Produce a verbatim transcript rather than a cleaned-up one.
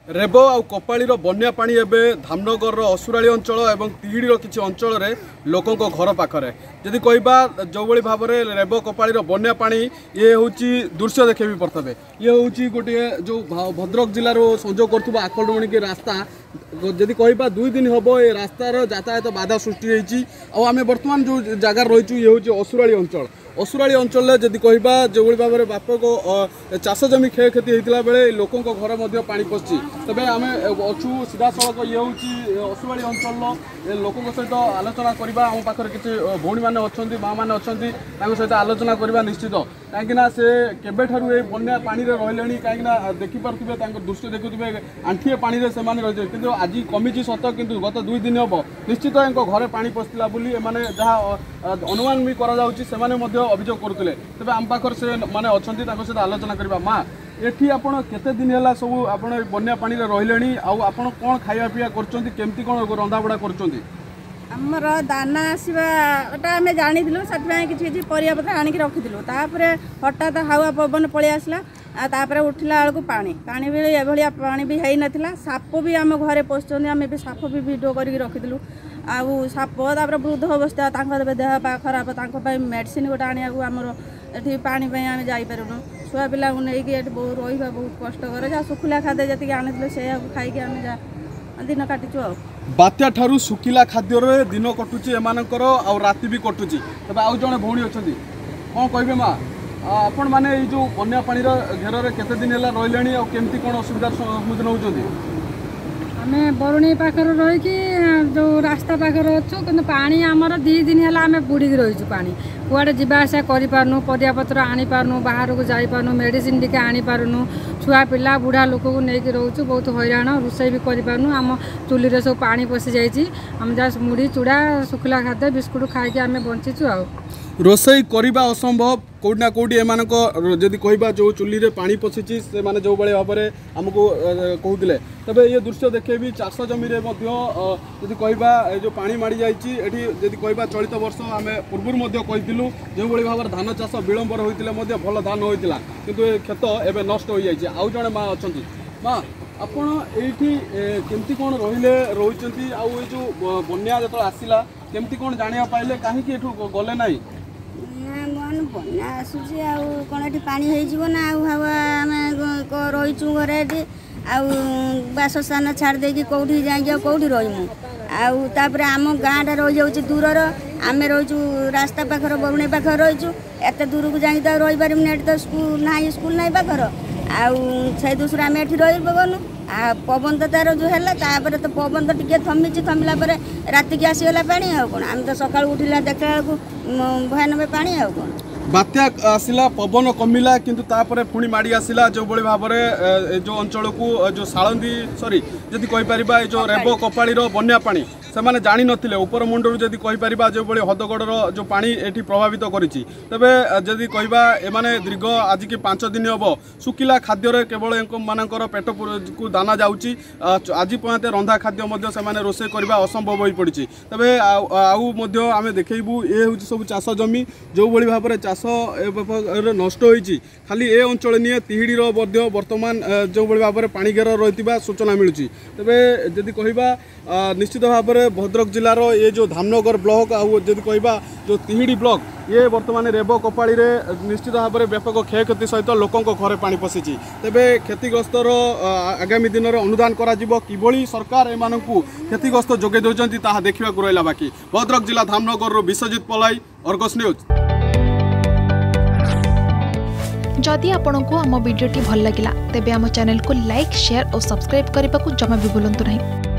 रेबो आ कपाड़ी बन्या पानी एवं धामनगर असुराली अंचल और तिहिड़ी किसी अंचल लोकों घर पाखरे जदि कहबा जो भाई भाव में रेबो कपाड़ी बन्या पानी ये हूँ दृश्य देखे भी प्रथमे ये हूँ गोटे जो भद्रक जिलार संजोग कर आकलमणि के रास्ता जदि कहबा दुई दिन हम ये रास्तार यातायात बाधा सृष्टि आम बर्तमान जो जगार रही ये हूँ असुराली अंचल असुराली अंचल जदि कहबा जो भाव में व्यापक चाष जमी क्षय क्षति होता बेले लोकों घर पानी पशि तबे आम अच्छु सीधा सड़क ये हूँ असुराली अंचल लोकों सहित आलोचना करवा आम पाखे किसी भौणी मैंने अच्छा माँ मैंने अच्छा सहित आलोचना करवा निश्चित कहीं से केबे ठारू ए बन्या पानी रही कहीं देखिपे दृश्य देखुए आंठिए पानी से रही कि आज कमी सत कि गत दुई दिन हम निश्चित घरे पानी पशिला जहाँ अनुमान भी कर अभियोग करुले तेज आम पाखर से माने अच्छा सहित आलोचना करवा माँ एठी आपण केते दिन है सब आप बन्या पानी रही आपण कौन खाया पीया करमती कौन रंधा बड़ा कर आमर दाना आसवाटा आम जानी से किसी परिया पत्र आणिक रखिलु हठात हावा पवन पलि आसला तापर उठला बेलू पानी पानी भी ये पानी भी है नाला साप भी आम घरे पशुंट आम भी साप भी भिड करके रखिलु आउ साप तापर वृद्ध अवस्था देह पा खराब मेडिसिन गोटे आने आमर ये पानी आम जापरूँ छुआ पिला नहीं रही बहुत कष्टकर जहाँ सुखुला खाद्य जी आनी से खाई आम जा दिन काटिचु आ बात्या ठारू सुखिला खाद्य दिन कटुची एमानकर आ राति भी कटुची तबे आउ जणे भौणी अछंती कौन कहबे माँ आपण माने ये जो बन्या पानी घेर केते दिन है रही और केमती कौन असुविधार सम्मुखीन होउछंती आम बरुणी पाखर रहीकि जो रास्ता पाखर अच्छु कि पानी आमर दी दिन है आम बुड़ी रहीचु पानी कुआड़े जावासा करूँ परियापत्र आनीपारनु बाहर को जापारनु मेडिसिन टी आनीपारनु छुआ पिला बुढ़ा लोक को लेकिन रोचु बहुत हैरान रोषे भी करूँ आम चुली सब पानी पशि जाइए आम जहाँ मुढ़ी चूड़ा शुखला खाद्य बिस्कुट खाई आम बंचीचु आ रोषई करवा असंभव कौटना कौटी एम जदि कहबा जो चुली रे पानी पशिची से माने जो बड़े भाव में आमको कहते तबे ये दृश्य देखे भी चाष जमी जदि कहबा जो पानी माड़ी जाइए जदि कहबा चलित वर्ष आम पूर्व कहीलु जो भाई भाव धान चाष विलंबर होता भल धान होता किंतु खेत एवं नष्ट हो जाए आउ जड़े माँ अच्छा माँ आपण ये केमती कौन रहिले रोचंती आउ ये जो बन्या जो आसला केमती कौन जाना पाइले कहीं गले ना बना आसूसी आने पानी होना आम रहीचु घरे बासस्थान छाड़ देकी कौटी जाइए कौटी रहीमु आउर आम गाँटा रही जाऊँ दूरर आम रहीचु रास्ता पाखर बरुणी पाखर रहीचु एत दूर को जाइए तो रही पारे ये तो स्कूल ना स्कूल ना पाखर आउ से दूसरे आम एठी रही पगनु आ पवन तो तार जो है तापर तो पवन तो टिके थमी थमिला राति की आसीगला पानी आ कौन आम तो सकाल उठिला देखा भयानक पानी आ कौन बात्या आसला पवन कमिला किंतु तापरे पुणी माड़ी आसला जो बड़ी भाव में जो अंचल को जो सालंदी सॉरी जदि कहि परिबा जो रेबो कपाड़ी बन्या पानी से माने जानी नथिले ऊपर मुंडरू जदि कहि परिबा जो बड़ी हदगड़र जो पानी एठी प्रभावित करिछि तबे जदि कहबा एमाने दीर्घ आज की पांच दिन हम सुखिला खाद्य केवल मानकर पेट को दाना जाउछि आज पर्यंत रंधा खाद्य मध्य से माने रोषे करबा असंभव होई पड़िछि तबे आउ मध्य आमे देखैबू ए होछि सब चाष जमी जो बड़ी भाव में चाष नष्ट होइछि खाली ए अंचल निये तिहिड़ी मध्य वर्तमान जो बड़ी भाव में पानी घेर रही सूचना मिलुछि तबे जदि कहबा निश्चित भाव में भद्रक जिलार ये जो धामनगर ब्लॉक आउ जदि कहबा जो तिहिड़ी ब्लॉक ये वर्तमान रेबो कपाड़ी रे निश्चित भाव में व्यापक क्षय क्षति सहित लोकों घरे पानी पशिची तेबे क्षतिग्रस्तर आगामी दिन में अनुदान करा जिवो किभली सरकार एमान को क्षतिग्रस्त जोगे दौरान ताहा देखा रहा बाकी भद्रक जिला धामनगर विश्वजित पलाई अर्गस न्यूज। जदि आपंक आम भिडी भल लगा तेब आम चैनल को लाइक शेयर और सब्सक्राइब करने को जमा भी भूलु नहीं।